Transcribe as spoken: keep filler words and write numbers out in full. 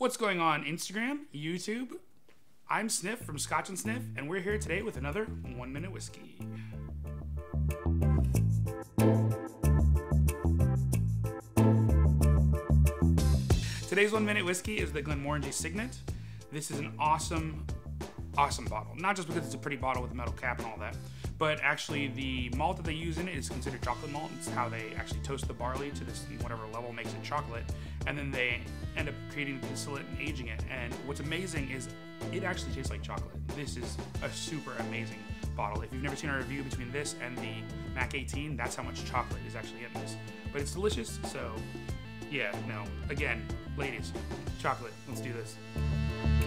What's going on Instagram, YouTube? I'm Sniff from ScotchNSniff, and we're here today with another One Minute Whiskey. Today's One Minute Whiskey is the Glenmorangie Signet. This is an awesome, awesome bottle. Not just because it's a pretty bottle with a metal cap and all that, but actually the malt that they use in it is considered chocolate malt. It's how they actually toast the barley to this whatever level makes it chocolate, and then they end up creating the distillate and aging it. And what's amazing is it actually tastes like chocolate. This is a super amazing bottle. If you've never seen our review between this and the Mac eighteen, that's how much chocolate is actually in this. But it's delicious, so yeah, no. Again, ladies, chocolate, let's do this.